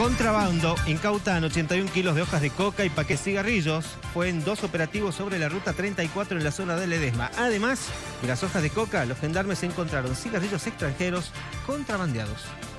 Contrabando, incautan 81 kilos de hojas de coca y paquetes de cigarrillos. Fue en 2 operativos sobre la ruta 34 en la zona de Ledesma. Además de las hojas de coca, los gendarmes encontraron cigarrillos extranjeros contrabandeados.